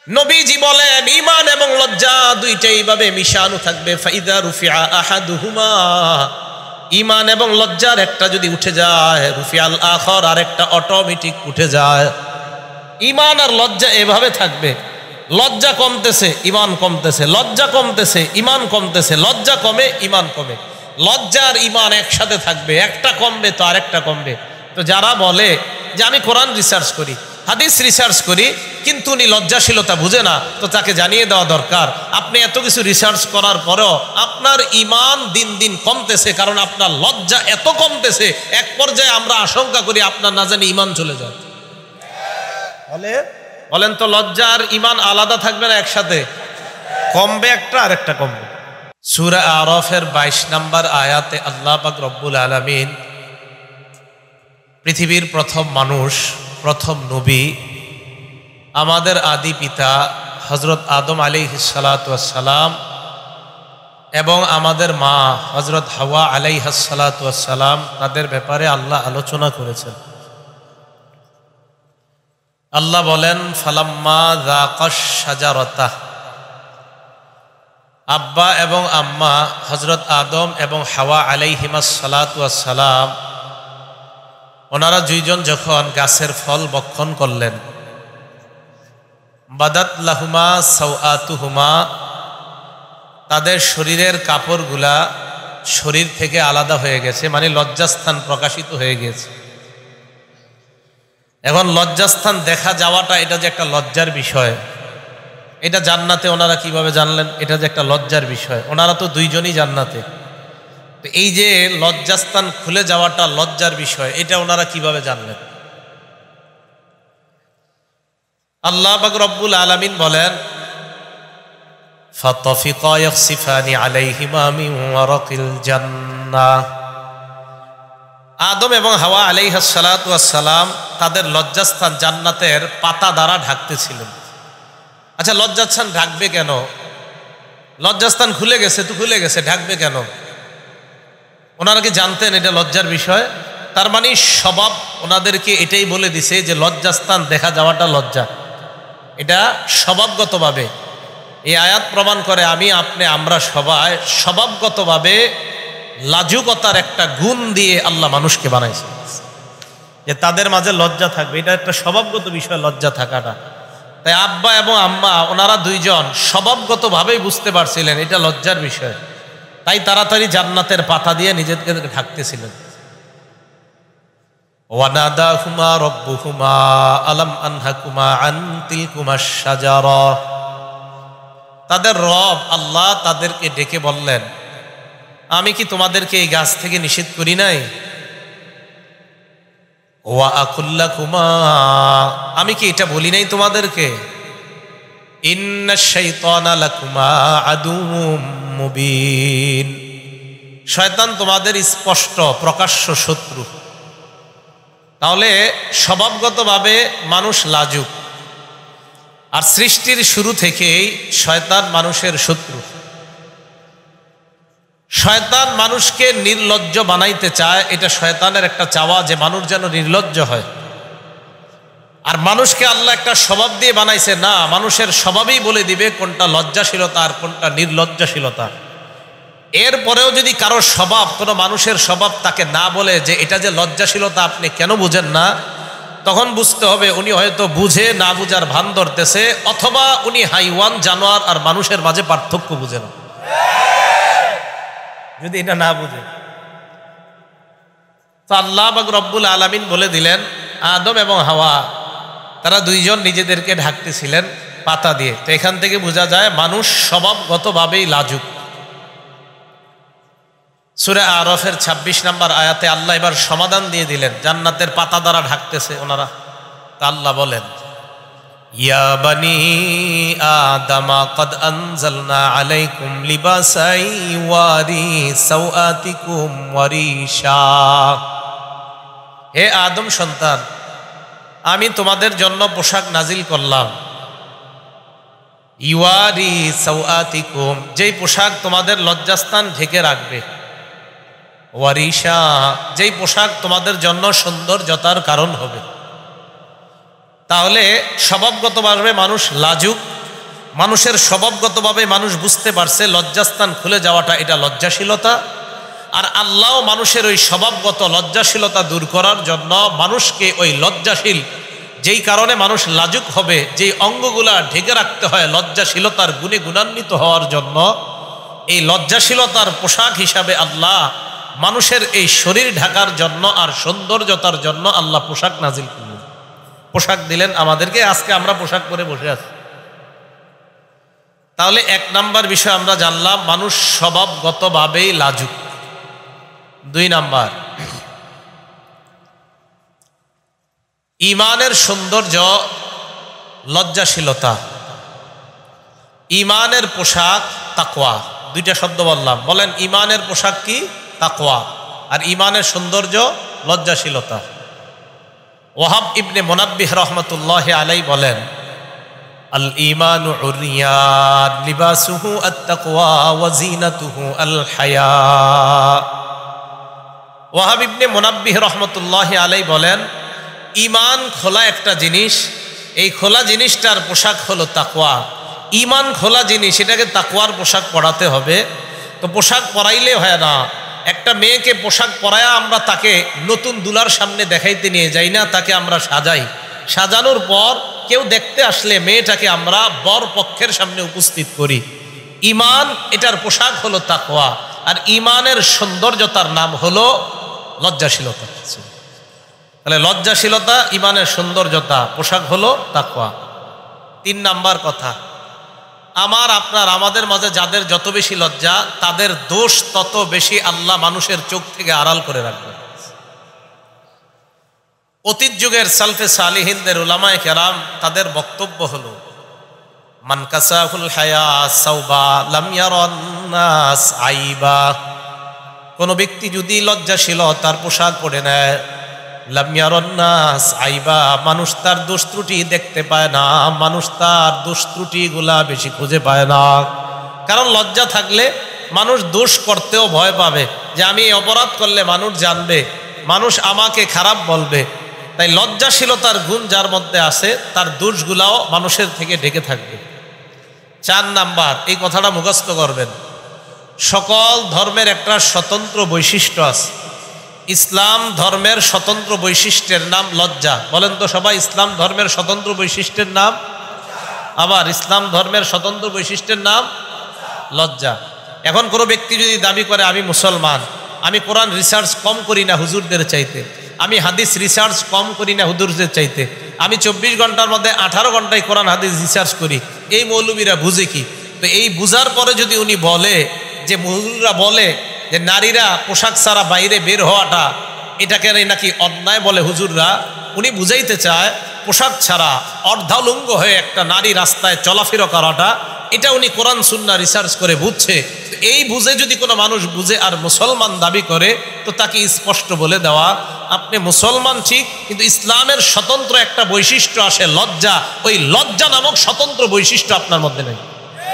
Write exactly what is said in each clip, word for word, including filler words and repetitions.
নবীজি বলেন ঈমান এবং লজ্জা দুইটাই ভাবে মিশানো থাকবে। ফাইদা রুফিআ আহাদুহুমা, ঈমান এবং লজ্জার একটা যদি উঠে যায়, রুফিআল আখর, আর একটা অটোমেটিক উঠে যায়। ঈমান আর লজ্জা এভাবে থাকবে, লজ্জা কমতেছে ঈমান কমতেছে, লজ্জা কমতেছে ঈমান কমতেছে, লজ্জা কমে ঈমান কমে। লজ্জা আর ঈমান একসাথে থাকবে, একটা কমবে তো আরেকটা কমবে। তো যারা বলে যে আমি কোরআন রিসার্চ করি, হাদিস রিসার্চ করি, কিন্তু উনি লজ্জাশীলতা বুঝে না, তো তাকে জানিয়ে দেওয়া দরকার আপনি এত কিছু রিসার্চ করার পরেও আপনার ঈমান দিন দিন কমতেছে, কারণ আপনার লজ্জা এত কমতেছে, এক পর্যায়ে আমরা আশঙ্কা করি আপনার না জানি ঈমান চলে যায়। বলে বলেন তো লজ্জা আর ঈমান আলাদা থাকবে না একসাথে? কমবে একটা আর একটা কমবে। সূরা আরাফের বাইশ নম্বর আয়াতে আল্লাহ পাক রব্বুল আলামিন পৃথিবীর প্রথম মানুষ, প্রথম নবী, আমাদের আদি পিতা হযরত আদম আলাইহিস সালাতু ওয়াস সালাম এবং আমাদের মা হযরত হাওয়া আলাইহাস সালাতু ওয়াস সালাম, তাদের ব্যাপারে আল্লাহ আলোচনা করেছেন। আল্লাহ বলেন ফালাম্মা যাকাশ শাজারাতা, আব্বা এবং আম্মা হযরত আদম এবং হাওয়া আলাইহিমাস সালাতু ওয়াস সালাম, ওনারা দুইজন যখন গাছের ফল ভক্ষণ করলেন, বাদাত লাহুমা সাওআতুহুমা, তাদের শরীরের কাপড়গুলা শরীর থেকে আলাদা হয়ে গেছে, মানে লজ্জাস্থান প্রকাশিত হয়ে গেছে। এখন লজ্জাস্থান দেখা যাওয়াটা এটা যে একটা লজ্জার বিষয়, এটা জান্নাতে ওনারা কিভাবে জানলেন এটা যে একটা লজ্জার বিষয়? ওনারা তো দুইজনই জান্নাতে, তো এই যে লজ্জাস্থান খুলে যাওয়াটা লজ্জার বিষয়, এটা ওনারা কিভাবে জানলেন? আল্লাহ পাক রব্বুল আলামিন বলেন ফাতাফিকা ইয়াখসিফানি আলাইহিমা মিন ওয়ারাকিল জান্নাহ, আদম এবং হাওয়া আলাইহিস সালাতু ওয়াস সালাম তাদের লজ্জাস্থান জান্নাতের পাতা দ্বারা ঢাকতেছিলেন। আচ্ছা, লজ্জাস্থান ঢাকবে কেন? লজ্জাস্থান খুলে গেছে তো খুলে গেছে, ঢাকবে কেন? ওনারা কি জানতেন এটা লজ্জার বিষয়? তার মানে স্বভাব ওনাদেরকে এটাই বলে দিছে যে লজ্জাস্থান দেখা যাওয়াটা লজ্জা, এটা স্বভাবগতভাবে। এই আয়াত প্রমাণ করে আমি আপনি আমরা সবাই স্বভাবগতভাবে লাজুকতার একটা গুণ দিয়ে আল্লাহ মানুষকে বানাইছে, যে তাদের মাঝে লজ্জা থাকবে, এটা একটা স্বভাবগত বিষয় লজ্জা থাকাটা। তাই আব্বা এবং আম্মা ওনারা দুইজন স্বভাবগতভাবেই বুঝতে পারছিলেন এটা লজ্জার বিষয়, তাই তাড়াতাড়ি জান্নাতের পাতা দিয়ে নিজেদেরকে ঢাকতেছিলেন। ওয়ানাদাহুমা রব্বুহুমা আলাম আনহাকুমা আন তিলকুমাশ শাজারা, তাদের রব আল্লাহ তাদেরকে ডেকে বললেন আমি কি তোমাদেরকে এই গাছ থেকে নিষেধ করি নাই? ওয়া আকুল্লাকুমা, আমি কি এটা বলি নাই তোমাদেরকে? ইন্নাশ শাইতানা লাকুমা আদুউম মুবিন, শয়তান তোমাদের স্পষ্ট প্রকাশ্য শত্রু। তাহলে স্বভাবগতভাবে মানুষ লাজুক, আর সৃষ্টির শুরু থেকেই শয়তান মানুষের শত্রু। শয়তান মানুষকে নির্লজ্জ বানাইতে চায়, এটা শয়তানের একটা চাওয়া যে মানুষ যেন নির্লজ্জ হয়। আর মানুষকে আল্লাহ একটা স্বভাব দিয়ে বানাইছে, না মানুষের স্বভাবই বলে দিবে কোনটা লজ্জাশীলতা আর কোনটা নির্লজ্জাশীলতা। এরপরেও যদি কারো স্বভাব, কোনো মানুষের স্বভাব তাকে না বলে যে এটা যে লজ্জাশীলতা আপনি কেন বুঝেন না, তখন বুঝতে হবে উনি হয়তো বুঝে না বুঝার ভান ধরতেছে, অথবা উনি হাইওয়ান জানোয়ার আর মানুষের মাঝে পার্থক্য বুঝে না। যদি এটা না বুঝে তো আল্লাহ পাক রব্বুল আলামিন বলে দিলেন আদম এবং হাওয়া তারা দুইজন নিজেদেরকে ঢাকতেছিলেন পাতা দিয়ে। তো এখান থেকে বোঝা যায় মানুষ স্বভাবগতভাবেই লাজুক। সূরা আরাফের ছাব্বিশ নম্বর আয়াতে আল্লাহ এবার সমাধান দিয়ে দিলেন, জান্নাতের পাতা দ্বারা ঢাকতেছে ওনারা। তা আল্লাহ বলেন ইয়া বানি আদামা কদ আনজালনা আলাইকুম লিবাসাই ওয়ারি সাওআতিকুম ওয়ারিশা, হে আদম সন্তান আমি তোমাদের জন্য পোশাক নাজিল করলাম, ইওয়ারি সাওআতিকুম, যেই পোশাক তোমাদের লজ্জাস্থান ঢেকে রাখবে, ওয়ারিশা, যেই পোশাক তোমাদের জন্য সৌন্দর্যতার কারণ হবে। তাহলে স্বভাবগতভাবে মানুষ লাজুক, মানুষের স্বভাবগতভাবে মানুষ বুঝতে পারছে লজ্জাস্থান খুলে যাওয়াটা এটা লজ্জাশীলতা। আর আল্লাহ মানুষের ওই স্বভাবগত লজ্জাশীলতা দূর করার জন্য মানুষকে ওই লজ্জাশীল, যেই কারণে মানুষ লাজুক হবে, যেই অঙ্গগুলা ঢেকে রাখতে হয় লজ্জাশীলতার গুণে গুণান্বিত হওয়ার জন্য, এই লজ্জাশীলতার পোশাক হিসাবে আল্লাহ মানুষের এই শরীর ঢাকার জন্য আর সৌন্দর্যতার জন্য আল্লাহ পোশাক নাজিল করলেন, পোশাক দিলেন আমাদেরকে। আজকে আমরা পোশাক পরে বসে আছি। তাহলে এক নাম্বার বিষয় আমরা জানলাম, মানুষ স্বভাবগতভাবেই লাজুক। দুই নাম্বার, ইমানের সৌন্দর্য লজ্জাশীলতা। ইমানের পোশাক তাকওয়া। দুইটা শব্দ বললাম, বলেন ইমানের পোশাক কি? তাকওয়া। আর ইমানের সৌন্দর্য লজ্জাশীলতা। ওয়াহাব ইবনে মুনাব্বিহ রাহমাতুল্লাহি আলাইহি বলেন, আল ঈমানু উরিয়ান লিবাসুহু আত-তাকওয়া ওয়া জিনাতুহু আল হায়া। ওয়াহাব ইবনে মুনাব্বিহ রাহমাতুল্লাহি আলাইহি বলেন, ইমান খোলা একটা জিনিস, এই খোলা জিনিসটার পোশাক হলো তাকওয়া। ইমান খোলা জিনিস, এটাকে তাকওয়ার পোশাক পরাতে হবে। তো পোশাক পরাইলে হয় না। একটা মেয়েকে পোশাক পরায়া আমরা তাকে নতুন দুলার সামনে দেখাইতে নিয়ে যাই না, তাকে আমরা সাজাই। সাজানোর পর কেউ দেখতে আসলে মেয়েটাকে আমরা বর পক্ষের সামনে উপস্থিত করি। ইমান এটার পোশাক হলো তাকওয়া। আর ইমানের সৌন্দর্যতার নাম হলো লজ্জাশীলতা। তাহলে লজ্জাশীলতা ইমানের সৌন্দর্যতা, পোশাক হলো তাকওয়া। তিন নাম্বার কথা, আমার আপনার আমাদের মাঝে যাদের যত বেশি লজ্জা, তাদের দোষ তত বেশি আল্লাহ মানুষের চোখ থেকে আড়াল করে রাখবে। অতীত যুগের সালফে সালিহিনদের উলামায়ে কেরাম তাদের বক্তব্য হলো, মান কাসাহুল হায়া সাওবা লাম ইয়ারান নাস আইবা। কোন ব্যক্তি যদি লজ্জাশীল তার পোশাক পরে নেয়, লাম ইয়ারান নাস আইবা, মানুষ তার দোষ ত্রুটি দেখতে পায় না, মানুষ তার দোষ ত্রুটি গুলা বেশি খুঁজে পায় না। কারণ লজ্জা থাকলে মানুষ দোষ করতেও ভয় পাবে, যে আমি এই অপরাধ করলে মানুষ জানবে, মানুষ আমাকে খারাপ বলবে। তাই লজ্জাশীলতার গুণ যার মধ্যে আছে, তার দোষগুলাও মানুষের থেকে ঢেকে থাকবে। চার নাম্বার, এই কথাটা মুখস্থ করবেন, সকল ধর্মের একটা স্বতন্ত্র বৈশিষ্ট্য আছে। ইসলাম ধর্মের স্বতন্ত্র বৈশিষ্ট্যের নাম লজ্জা। বলেন তো সবাই, ইসলাম ধর্মের স্বতন্ত্র বৈশিষ্ট্যের নাম? আবার ইসলাম ধর্মের স্বতন্ত্র বৈশিষ্ট্যের নাম লজ্জা। এখন কোনো ব্যক্তি যদি দাবি করে আমি মুসলমান, আমি কোরআন রিসার্চ কম করি না হুজুরদের চাইতে, আমি হাদিস রিসার্চ কম করি না হুজুরদের চাইতে, আমি চব্বিশ ঘন্টার মধ্যে আঠারো ঘন্টায় কোরআন হাদিস রিসার্চ করি, এই মৌলবীরা বুঝে কি? তো এই বুঝার পরে যদি উনি বলে যে হুজুররা বলে যে নারীরা পোশাক ছাড়া বাইরে বের হওয়াটা এটাকে নাকি অন্যায় বলে হুজুররা, উনি বুঝাইতে চায় পোশাক ছাড়া অর্ধালুঙ্গ হয়ে একটা নারী রাস্তায় চলাফেরা করাটা, এটা উনি কোরআন সুন্নাহ রিসার্চ করে বুঝছে। এই বুঝে যদি কোনো মানুষ বুঝে আর মুসলমান দাবি করে, তো তাকে স্পষ্ট বলে দেওয়া, আপনি মুসলমান ঠিক, কিন্তু ইসলামের স্বতন্ত্র একটা বৈশিষ্ট্য আসে লজ্জা, ওই লজ্জা নামক স্বতন্ত্র বৈশিষ্ট্য আপনার মধ্যে নেই।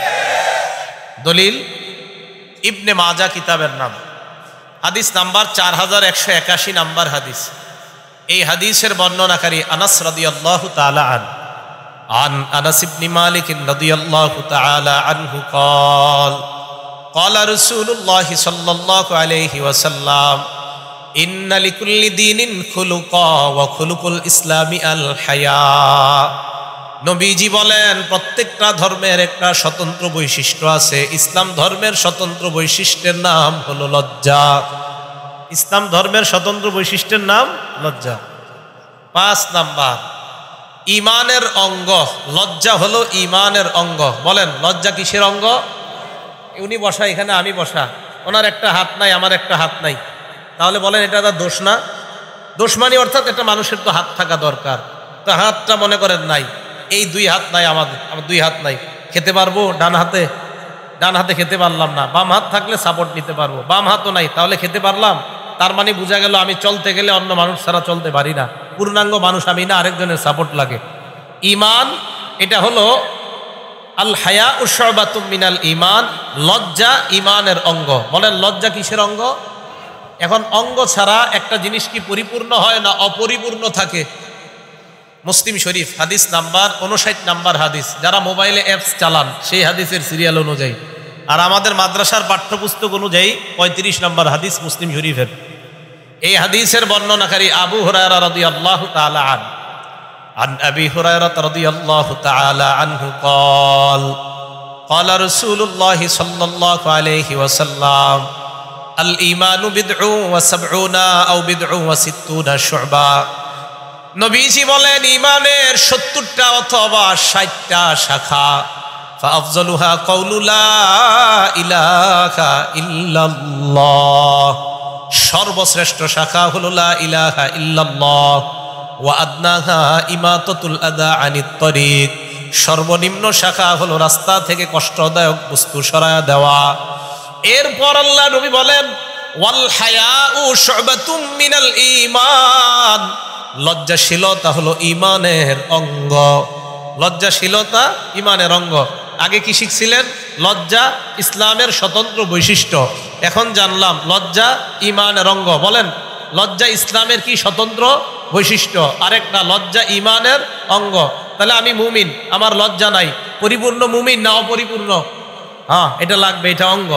দলিল ইবনে মাজা কিতাবের নাম, হাদিস নাম্বার চার হাজার একশো একাশি নাম্বার হাদিস। এই হাদিসের বর্ণনাকারী আনাস রাদিয়াল্লাহু তাআলা আন আন আনাস ইবনে মালিক রাদিয়াল্লাহু তাআলা আনহু قال قال رسول الله صلى الله عليه وسلم إن لكل دين خلقا وخلق الإسلام الحياء। নবীজি বলেন, প্রত্যেকটা ধর্মের একটা স্বতন্ত্র বৈশিষ্ট্য আছে। ইসলাম ধর্মের স্বতন্ত্র বৈশিষ্ট্যের নাম হলো লজ্জা। ইসলাম ধর্মের স্বতন্ত্র বৈশিষ্ট্যের নাম লজ্জা। পাঁচ নাম্বার, ইমানের অঙ্গ। লজ্জা হলো ইমানের অঙ্গ। বলেন লজ্জা কিসের অঙ্গ? উনি বসা, এখানে আমি বসা, ওনার একটা হাত নাই, আমার একটা হাত নাই, তাহলে বলেন এটা তার দোষ না? দোষ মানে অর্থাৎ একটা মানুষের তো হাত থাকা দরকার, তো হাতটা মনে করেন নাই, এই দুই হাত নাই আমাদের, আমার দুই হাত নাই, খেতে পারবো ডান হাতে? ডান হাতে খেতে পারলাম না, বাম হাত থাকলে সাপোর্ট নিতে পারবো, বাম হাতও নাই, তাহলে খেতে পারলাম? তার মানে বোঝা গেল আমি চলতে গেলে অন্য মানুষ ছাড়া চলতে পারি না, পূর্ণাঙ্গ মানুষ আমি না, আরেকজনের সাপোর্ট লাগে। ইমান এটা হলো আল হায়া উশবাতুম মিনাল ইমান, লজ্জা ইমানের অঙ্গ। বলেন লজ্জা কিসের অঙ্গ? এখন অঙ্গ ছাড়া একটা জিনিস কি পরিপূর্ণ হয় না অপরিপূর্ণ থাকে? মুসলিম শরীফ হাদিস নাম্বার উনষাট নাম্বার হাদিস। যারা মোবাইলে অ্যাপস চালান সেই হাদিসের সিরিয়াল অনুযায়ী, আর আমাদের মাদ্রাসার পাঠ্যপুস্তক অনুযায়ী পঁয়ত্রিশ নম্বর হাদিস মুসলিম শরীফের। এই হাদিসের বর্ণনাকারী আবু হুরায়রা রাদিয়াল্লাহু তাআলা আন عن أبي هريرة رضي الله تعالى عنه قال قال رسول الله صلى الله عليه وسلم الإيمان بضع وسبعون أو بضع وستون شعبة। নবীজি বলেন ঈমানের সত্তরটা অথবা ষাটটা শাখা। فأفضلها قول لا إله إلا الله, সর্বশ্রেষ্ঠ শাখা হলো লা ইলাহা ইল্লাল্লাহ। ওয়া আদনাহা ইমাতাতুল আদা আনিত তরিক, সর্বনিম্ন শাখা হলো রাস্তা থেকে কষ্টদায়ক বস্তু সরায়া দেওয়া। এরপর আল্লাহ নবী বলেন ওয়াল হায়াউ শুবাতুম মিনাল ঈমান, লজ্জাশীলতা হলো ঈমানের অঙ্গ। লজ্জাশীলতা ঈমানের অঙ্গ। আগে কি শিখছিলেন? লজ্জা ইসলামের স্বতন্ত্র বৈশিষ্ট্য। এখন জানলাম লজ্জা ঈমানের অঙ্গ। বলেন লজ্জা ইসলামের কি স্বতন্ত্র বৈশিষ্ট্য? আরেকটা লজ্জা ঈমানের অঙ্গ। তাহলে আমি মুমিন, আমার লজ্জা নাই, পরিপূর্ণ মুমিন না অপরিপূর্ণ? হ্যাঁ, এটা লাগবে, এটা অঙ্গ।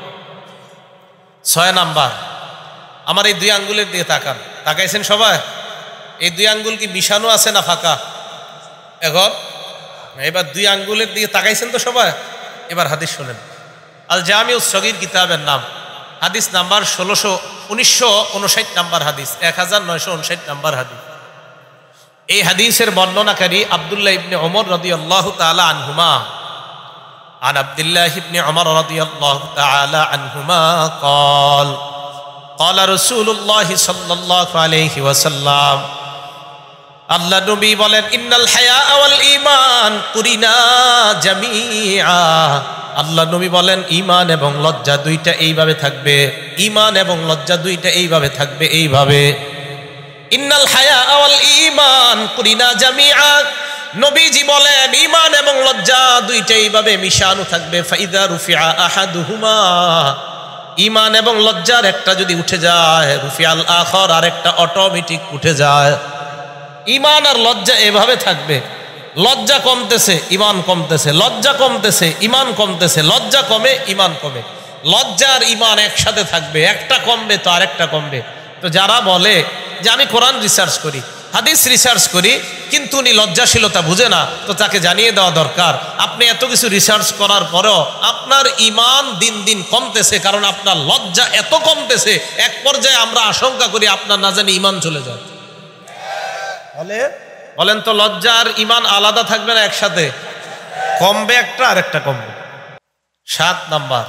ছয় নাম্বার, আমার এই দুই আঙ্গুলের দিকে তাকান। তাকাইছেন সবাই? এই দুই আঙ্গুল কি মিশানো আছে না ফাঁকা? এখন এবার দুই আঙ্গুলের দিকে তাকাইছেন তো সবাই? এবার হাদিস শোনেন। আল জামিউস সগীর কিতাবের নাম, হাদিস নাম্বার ষোলোশো উনিশশো উনষাট নাম্বার হাদিস, এক হাজার নয়শো উনষাট নাম্বার হাদিস। এই হাদিসের বর্ণনাকারী আব্দুল্লাহ ইবনে ওমর রাদিয়াল্লাহু তাআলা আনহুমা আন আব্দুল্লাহ ইবনে ওমর রাদিয়াল্লাহু তাআলা আনহুমা قال قال رسول الله صلى الله عليه وسلم, আল্লাহ নবী বলেন ইন্নাল হায়া ওয়াল ঈমান কুরিনা জামিআ। আল্লাহ নবী বলেন ঈমান এবং লজ্জা দুইটা এইভাবে থাকবে। ঈমান এবং লজ্জা দুইটা এইভাবে থাকবে, এইভাবে। ইন্নাল হায়া ওয়াল ঈমান কুরিনা জামিআ, নবীজি বলেন ঈমান এবং লজ্জা দুইটা এইভাবে মিশানো থাকবে। ফাইদা রুফিআ আহাদুহুমা, ঈমান এবং লজ্জার একটা যদি উঠে যায়, রুফিআল আখর, আর একটা অটোমেটিক উঠে যায়। ঈমান আর লজ্জা এভাবে থাকবে। লজ্জা কমতেছে, ঈমান কমতেছে, লজ্জা কমতেছে, ঈমান কমতেছে, লজ্জা কমে, ঈমান কমে। লজ্জা আর ঈমান একসাথে থাকবে, একটা কমবে তো আরেকটা কমবে। তো যারা বলে যে আমি কোরআন রিসার্চ করি, হাদিস রিসার্চ করি, কিন্তু উনি লজ্জাশীলতা বুঝে না, তো তাকে জানিয়ে দেওয়া দরকার আপনি এত কিছু রিসার্চ করার পরেও আপনার ঈমান দিন দিন কমতেছে, কারণ আপনার লজ্জা এত কমতেছে, এক পর্যায়ে আমরা আশঙ্কা করি আপনার না জানি ঈমান চলে যায়। বলে বলেন তো লজ্জা আর ঈমান আলাদা থাকবে না একসাথে? কমবে একটা আর একটা কমবে। সাত নাম্বার,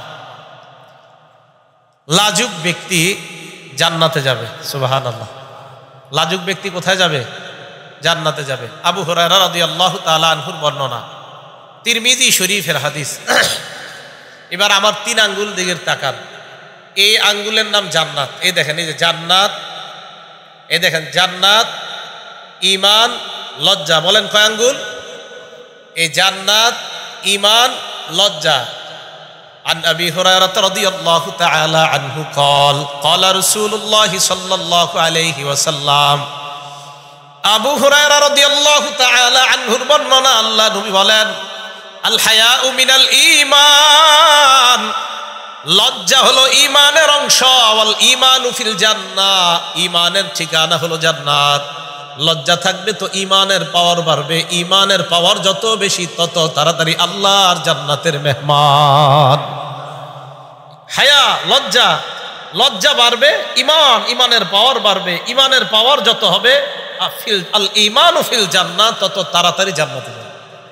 লাজুক ব্যক্তি জান্নাতে যাবে। সুবহানাল্লাহ। লাজুক ব্যক্তি কোথায় যাবে? জান্নাতে যাবে। আবু হুরায়রা রাদিয়াল্লাহু তাআলা আনহুর বর্ণনা, তিরমিজি শরীফের হাদিস। এবার আমার তিন আঙ্গুল দিকের তাকান। এই আঙ্গুলের নাম জান্নাত। এই দেখেন, এই যে জান্নাত, এই দেখেন জান্নাত, ঈমান, লজ্জা। বলেন কয় আঙ্গুল? এই জান্নাত, ঈমান, লজ্জা। عن أبي هريرة رضي الله تعالى عنه قال قال رسول الله صلى الله عليه وسلم, আবু হুরায়রা রাদিয়াল্লাহু তাআলা আনহুর বর্ণনা, আল্লাহ নবী বলেন আল হায়াউ মিনাল ঈমান, লজ্জা হলো ঈমানের অংশ। ওয়াল ঈমানু ফিল জান্নাহ, ঈমানের ঠিকানা হলো জান্নাত। লজ্জা থাকবে তো ঈমানের পাওয়ার বাড়বে, ঈমানের পাওয়ার যত বেশি তত তাড়াতাড়ি আল্লাহর জান্নাতের মেহমান। হায়া লজ্জা, লজ্জা বাড়বে, ঈমান, ঈমানের পাওয়ার বাড়বে, ঈমানের পাওয়ার যত হবে, ফিল আল ঈমানু ফিল জান্নাহ, তত তাড়াতাড়ি জান্নাতে যাবে।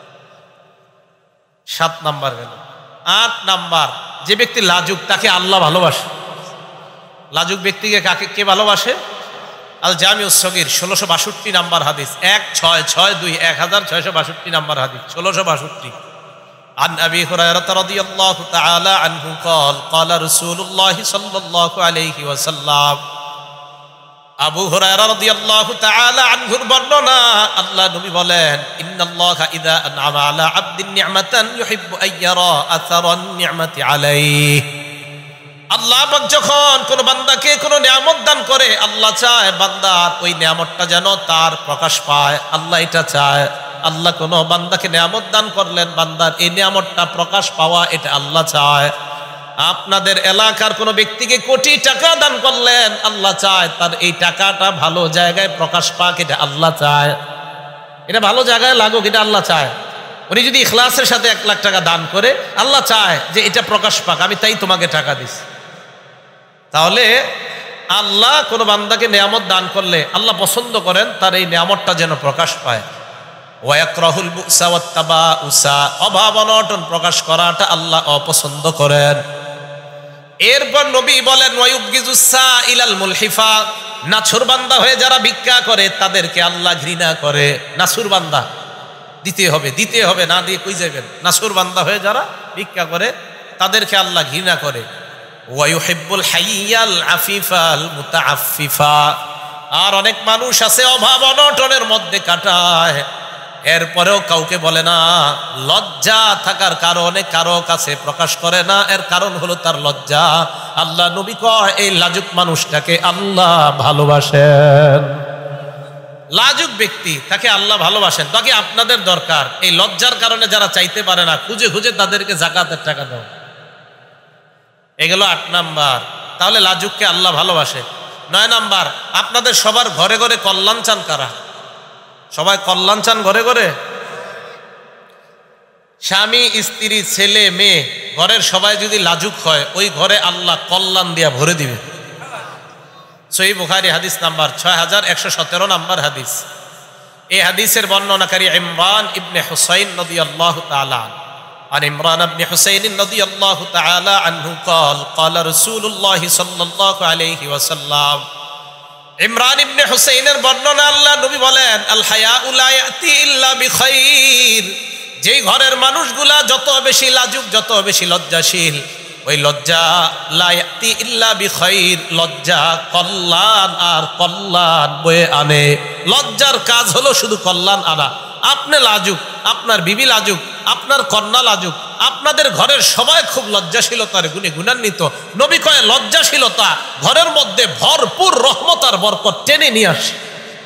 সাত নাম্বার গেল। আট নাম্বার, যে ব্যক্তি লাজুক তাকে আল্লাহ ভালোবাসে। লাজুক ব্যক্তিকে কাকে কে ভালোবাসে? আল জামিউস সগীর ষোলোশো বাষট্টি নাম্বার হাদিস, এক ছয় ছয় দুই এক হাজার ছয়শো বাষট্টি নাম্বার হাদিস, ষোলোশো বাষট্টি। عن أبي هريرة رضي الله تعالى عنه قال قال رسول الله صلى الله عليه وسلم, আবু হুরায়রা রাদিয়াল্লাহু তাআলা আনহুর বর্ণনা, আল্লাহ নবী বলেন ইন্নাল্লাহা ইযা আনআমা আলা আবদিন নি'মাতান ইউহিব্বু আন ইয়ারা আসারান নি'মাতি আলাইহি, আল্লাহ পাক যখন কোন বান্দাকে কোনো নিয়ামত দান করে, আল্লাহ চায় বান্দার ওই নিয়ামতটা যেন তার প্রকাশ পায়, আল্লাহ এটা চায়। আল্লাহ কোনো বান্দাকে নিয়ামত দান করলেন, বান্দার এই নিয়ামতটা প্রকাশ পাওয়া এটা আল্লাহ চায়। আপনাদের এলাকার কোনো ব্যক্তিকে কোটি টাকা দান করলেন, আল্লাহ চায় তার এই টাকাটা ভালো জায়গায় প্রকাশ পাক, এটা আল্লাহ চায়। এটা ভালো জায়গায় লাগুক, এটা আল্লাহ চায়। উনি যদি ইখলাসের সাথে এক লাখ টাকা দান করে, আল্লাহ চায় যে এটা প্রকাশ পাক, আমি তাই তোমাকে টাকা দিছি। তাহলে আল্লাহ কোনো বান্দাকে নিয়ামত দান করলে আল্লাহ পছন্দ করেন তার এই নিয়ামতটা যেন প্রকাশ পায়। ওয়াকরাহুল বুসা ওয়াত্তাবা উসা, অভাব অনটন প্রকাশ করাটা আল্লাহ অপছন্দ করেন। এরপর নবী বলেন ওয়ায়ুবগিজুসা ইলাল মুলহিফা, নাছুর বান্দা হয়ে যারা ভিক্ষা করে তাদেরকে আল্লাহ ঘৃণা করে। নাছুর বান্দা দিতে হবে, দিতে হবে, না দিয়ে কই যাবেন। নাছুর বান্দা হয়ে যারা ভিক্ষা করে তাদেরকে আল্লাহ ঘৃণা করে। ওয়ায়ুহিব্বুল হাইয়াল আফিফাল মুতাআফফিফা, আর অনেক মানুষ আছে অভাব অনটনের মধ্যে কাটায়, এরপরেও কাউকে বলে না, লজ্জা থাকার কারণে কারো কাছে প্রকাশ করে না, এর কারণ হলো তার লজ্জা। আল্লাহ নবী কয় এই লাজুক মানুষটাকে আল্লাহ ভালোবাসেন। লাজুক ব্যক্তি তাকে আল্লাহ ভালোবাসেন। তাকে আপনাদের দরকার এই লজ্জার কারণে যারা চাইতে পারে না, খুঁজে খুঁজে তাদেরকে যাকাতের টাকা দাও। এগুলো আট নাম্বার। তাহলে লাজুককে আল্লাহ ভালোবাসে। নয় নাম্বার, আপনাদের সবার ঘরে ঘরে কল্যাণ চান কারা? সবাই কল্যাণ চান ঘরে ঘরে? স্বামী স্ত্রী ছেলে মেয়ে ঘরের সবাই যদি লাজুক হয়, ওই ঘরে আল্লাহ কল্যাণ দিয়া ভরে দিবে। সহিহ বুখারী হাদিস নাম্বার ছয় হাজার একশো সতেরো নাম্বার হাদিস। এই হাদিসের বর্ণনাকারী ইমরান ইবনে হুসাইন রাদিয়াল্লাহু তাআলা عن عمران بن حسين رضي الله تعالى عنه قال قال رسول الله صلى الله عليه وسلم, ইমরান ইবনে হুসাইনের বর্ণনা, আল্লাহ নবী বলেন আল হায়াউ লা ইয়াতি ইল্লা বিখাইর, যেই ঘরের মানুষগুলা যত বেশি লাজুক, যত বেশি লজ্জাশীল, ওই লজ্জা লা ইয়াতি ইল্লা বিখাইর, লজ্জা কল্যাণ আর কল্যাণ বয়ে আনে। লজ্জার কাজ হলো শুধু কল্যাণ আনা। আপনি লাজুক, আপনার বিবি লাজুক, আপনার কন্যা লাজুক, আপনাদের ঘরের সবাই খুব লজ্জাশীলতার গুণে গুণান্বিত। নবী কয় লজ্জাশীলতা ঘরের মধ্যে ভরপুর রহমত আর বরকত টেনে নিয়ে আসে।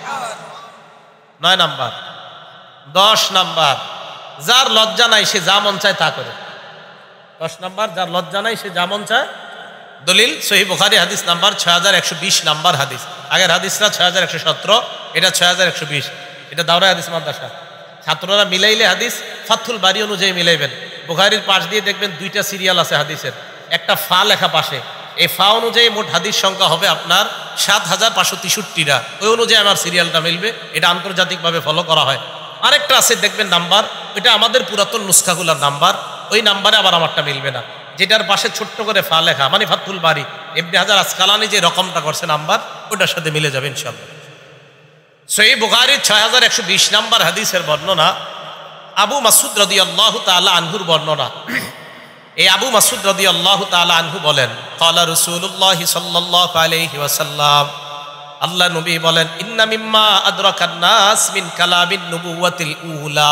নয় নাম্বার। দশ নাম্বার, যার লজ্জা নাই সে যা মন চায় তা করে। দশ নাম্বার, যার লজ্জা নাই সে যা মন চায়। দলিল সহিহ বুখারী হাদিস নাম্বার ছয় হাজার একশো বিশ নাম্বার হাদিস। আগের হাদিসটা ছয় হাজার একশো সতেরো, এটা ছয় হাজার একশো বিশ। এটা দাওরা হাদিস মাদ্রাসা। ছাত্ররা মিলাইলে হাদিস ফাথুল বারী অনুযায়ী মিলাইবেন। বুখারীর পাশ দিয়ে দেখবেন দুইটা সিরিয়াল আছে হাদিসের, একটা ফা লেখা পাশে। এই ফা অনুযায়ী মোট হাদিস সংখ্যা হবে আপনার সাত হাজার পাঁচশো তেষট্টিটা। ওই অনুযায়ী আমার সিরিয়ালটা মিলবে। এটা আন্তর্জাতিকভাবে ফলো করা হয়। আরেকটা আছে দেখবেন নাম্বার, ওইটা আমাদের পুরাতন নুসখাগুলার নাম্বার, ওই নাম্বারে আবার আমারটা মিলবে না। যেটার পাশে ছোট্ট করে ফা লেখা মানে ফাথুল বারী, ইবনে হাজার আসকালানী যে রকমটা করছে নাম্বার, ওটার সাথে মিলে যাবে ইনশাআল্লাহ। সহিহ বুখারীর ছয় হাজার একশো বিশ নাম্বার হাদিসের বর্ণনা, আবু মাসউদ রাদিয়াল্লাহু তাআলা আনহুর বর্ণনা। এই আবু মাসউদ রাদিয়াল্লাহু তাআলা আনহু বলেন, ক্বালা রাসূলুল্লাহি সাল্লাল্লাহু আলাইহি ওয়াসাল্লাম, আল্লাহ নবী বলেন, ইন্না মিম্মা আদরাকান নাস মিন কালামিন নবুওয়াতিল উলা,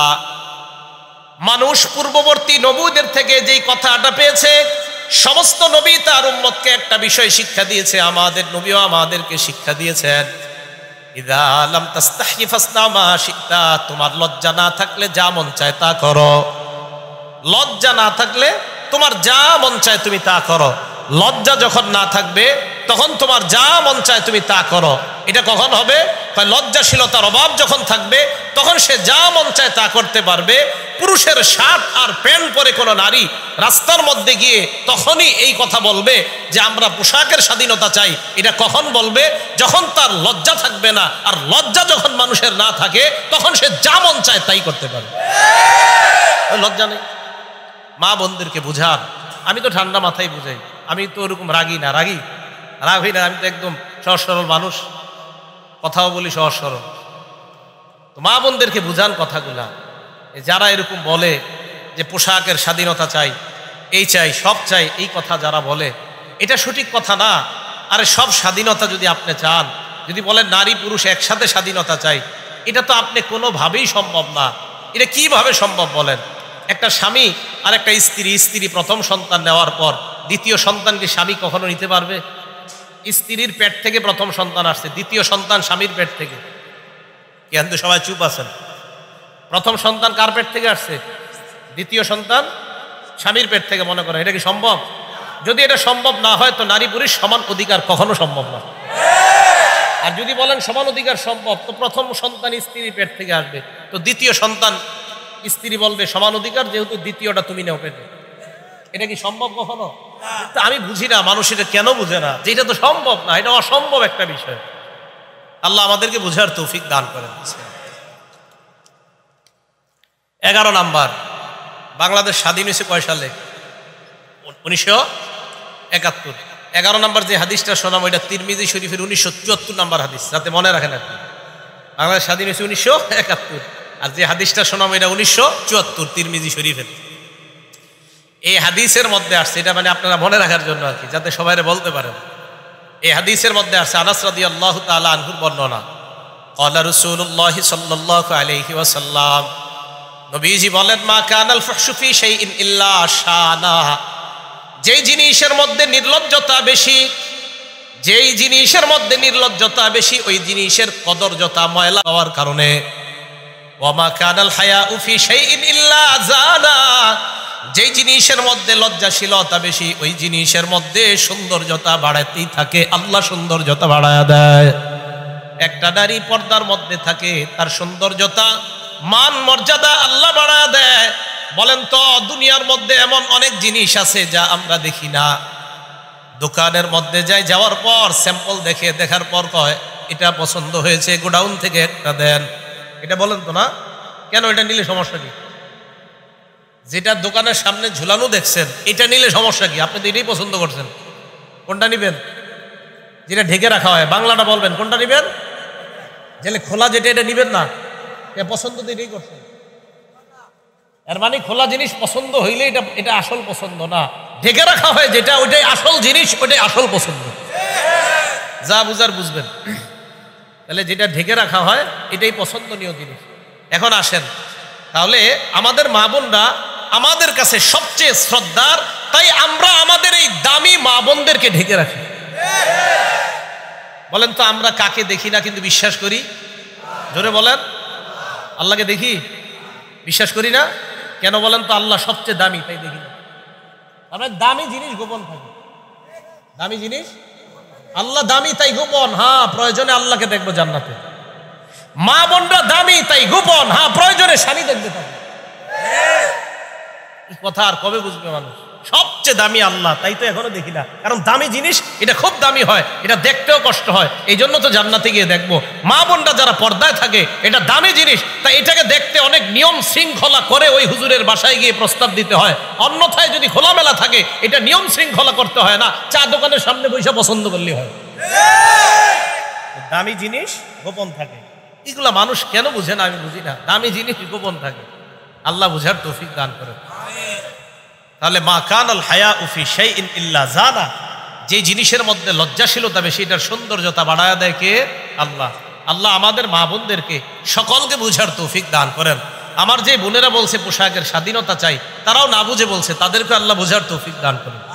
মানুষ পূর্ববর্তী নবীদের থেকে যেই কথাটা পেয়েছে, সমস্ত নবী তার উম্মতকে একটা বিষয় শিক্ষা দিয়েছে, আমাদের নবীও আমাদেরকে শিক্ষা দিয়েছেন, ইযা লাম তাস্তাহি ফাসনা মা শিতা, তোমার লজ্জা না থাকলে যা মন চায় তা করো। লজ্জা না থাকলে তোমার যা মন চায় তুমি তা করো। লজ্জা যখন না থাকবে তখন তোমার যা মন চায় তুমি তা করো। এটা কখন হবে? লজ্জাশীলতার অভাব যখন থাকবে তখন সে যা মন চায় তা করতে পারবে। পুরুষের শার্ট আর প্যান্ট পরে কোনো নারী রাস্তার মধ্যে গিয়ে তখনই এই কথা বলবে যে আমরা পোশাকের স্বাধীনতা চাই। এটা কখন বলবে? যখন তার লজ্জা থাকবে না। আর লজ্জা যখন মানুষের না থাকে তখন সে যা মন চায় তাই করতে পারবে। লজ্জা নেই। মা বোনদেরকে বুঝান। আমি তো ঠান্ডা মাথায় বুঝাই, আমি তো ওরকম রাগি না। রাগি রাগ হই না, আমি তো একদম সহজ সরল মানুষ, কথাও বলি সহজ সরল। তো মা বোনদেরকে বুঝান কথাগুলা। যারা এরকম বলে যে পোশাকের স্বাধীনতা চাই, এই চাই, সব চাই, এই কথা যারা বলে এটা সঠিক কথা না। আরে সব স্বাধীনতা যদি আপনি চান, যদি বলেন নারী পুরুষ একসাথে স্বাধীনতা চাই, এটা তো আপনি কোনোভাবেই সম্ভব না। এটা কিভাবে সম্ভব বলেন? একটা স্বামী আর একটা স্ত্রী, স্ত্রী প্রথম সন্তান নেওয়ার পর দ্বিতীয় সন্তানকে স্বামী কখনো নিতে পারবে? স্ত্রীর পেট থেকে প্রথম সন্তান আসছে, দ্বিতীয় সন্তান স্বামীর পেট থেকে। কিন্তু সবাই চুপ আছেন। প্রথম সন্তান কার পেট থেকে আসছে? দ্বিতীয় সন্তান স্বামীর পেট থেকে। মনে করেন এটা কি সম্ভব? যদি এটা সম্ভব না হয় তো নারী পুরুষ সমান অধিকার কখনো সম্ভব না। আর যদি বলেন সমান অধিকার সম্ভব, তো প্রথম সন্তান স্ত্রীর পেট থেকে আসবে, তো দ্বিতীয় সন্তান স্ত্রী বলবে সমান অধিকার, যেহেতু দ্বিতীয়টা তুমি নাও পেটে। এটা কি সম্ভব কখনো? তো আমি বুঝি না মানুষ এটা কেন বুঝে না, যে এটা তো সম্ভব না, এটা অসম্ভব একটা বিষয়। আল্লাহ আমাদেরকে বুঝার তৌফিক দান করেন। এগারো নাম্বার, বাংলাদেশ স্বাধীন হয়েছে কয় সালে? উনিশশো একাত্তর। এগারো নাম্বার যে হাদিসটা শোনাম ওইটা তিরমিজি শরীফের উনিশশো চুয়াত্তর নাম্বার হাদিস, যাতে মনে রাখেন আপনি। বাংলাদেশ স্বাধীন হয়েছে উনিশশো একাত্তর, আর যে হাদিসটা শোনাম এটা উনিশশো চুয়াত্তর তিরমিজি শরীফের। এই হাদিসের মধ্যে আসছে, এটা মানে আপনারা মনে রাখার জন্য আর কি, যাতে সবাই বলতে পারেন। এই হাদিসের মধ্যে আসছে আনাস রাদিয়াল্লাহু তাআলা আনহুর বর্ণনা। ক্বালা রাসূলুল্লাহি সাল্লাল্লাহু আলাইহি ওয়াসাল্লাম, নবীজি বলেন, মা কানাল ফুহশু ফি শাইইন ইল্লা শানা, যেই জিনিসের মধ্যে নির্লজ্জতা বেশি, যেই জিনিসের মধ্যে নির্লজ্জতা বেশি ওই জিনিসের কদর্যতা ময়লা হওয়ার কারণে। ওয়া মা কানাল হায়াউ ফি শাইইন ইল্লা জানা, যেই জিনিসের মধ্যে লজ্জাশীলতা বেশি ওই জিনিসের মধ্যে সৌন্দর্যতা বাড়াতেই থাকে, আল্লাহ সৌন্দর্যতা বাড়ায়া দেয়। একটা নারী পর্দার মধ্যে থাকে, তার সৌন্দর্যতা মান মর্যাদা আল্লাহ বাড়ায়া দেয়। বলেন তো, দুনিয়ার মধ্যে এমন অনেক জিনিস আছে যা আমরা দেখি না। দোকানের মধ্যে যাই, যাওয়ার পর স্যাম্পল দেখে, দেখার পর কয় এটা পছন্দ হয়েছে, গোডাউন থেকে একটা দেন। এটা বলেন তো না, কেন এটা নিলে সমস্যা কি? যেটা দোকানের সামনে ঝুলানো দেখছেন এটা নিলে সমস্যা কি? আপনি তো এটাই পছন্দ করছেন, কোনটা নিবেন? যেটা ঢেকে রাখা হয়, বাংলাটা বলবেন, কোনটা নিবেন? যেটা খোলা, যেটা এটা নিবেন না, এ পছন্দ তো এটাই করছেন। এর মানে খোলা জিনিস পছন্দ হইলে এটা এটা আসল পছন্দ না, ঢেকে রাখা হয় যেটা ওইটাই আসল জিনিস, ওইটাই আসল পছন্দ। যা বুঝার বুঝবেন। তাহলে যেটা ঢেকে রাখা হয় এটাই পছন্দনীয় জিনিস। এখন আসেন, তাহলে আমাদের মা বোনরা আমাদের কাছে সবচেয়ে শ্রদ্ধার, তাই আমরা আমাদের এই দামি মা বোনদেরকে ঢেকে রাখি। বলেন তো, আমরা কাকে দেখি না কিন্তু বিশ্বাস করি? জোরে বলেন। আল্লাহকে দেখি, বিশ্বাস করি না কেন বলেন তো? আল্লাহ সবচেয়ে দামি, তাই দেখি না। আমরা দামি জিনিস গোপন থাকে, দামি জিনিস আল্লাহ দামি তাই গোপন। হ্যাঁ, প্রয়োজনে আল্লাহকে দেখবো জান্নাতে। মা বোনরা দামি তাই গোপন, হ্যাঁ প্রয়োজনে স্বামী দেখবে থাকে। এই কথা আর কবে বুঝবে মানুষ? সবচেয়ে দামি আল্লাহ, তাই তো এখনো দেখি না। কারণ দামি জিনিস এটা খুব দামি হয়, এটা দেখতেও কষ্ট হয়, এই জন্য তো জান্নাতে গিয়ে দেখবো। মা বোনরা যারা পর্দায় থাকে, এটা দামি জিনিস, তাই এটাকে দেখতে অনেক নিয়ম শৃঙ্খলা করে ওই হুজুরের বাসায় গিয়ে প্রস্তাব দিতে হয়। অন্যথায় যদি খোলামেলা থাকে, এটা নিয়ম শৃঙ্খলা করতে হয় না, চা দোকানের সামনে বসে পছন্দ করলে হয়। দামি জিনিস গোপন থাকে, এগুলা মানুষ কেন বুঝে না আমি বুঝি না। দামি জিনিস গোপন থাকে, আল্লাহ বুঝার তৌফিক দান করে। তাহলে মা কানাল হায়াউ ফি শাইইন ইল্লা জানা, যে জিনিসের মধ্যে লজ্জাশীলতা বেশি এটার সৌন্দর্যতা বাড়ায় দেয় কে? আল্লাহ। আল্লাহ আমাদের মা বোনদেরকে সকলকে বুঝার তৌফিক দান করেন। আমার যে বোনেরা বলছে পোশাকের স্বাধীনতা চাই, তারাও না বুঝে বলছে, তাদেরকে আল্লাহ বুঝার তৌফিক দান করেন।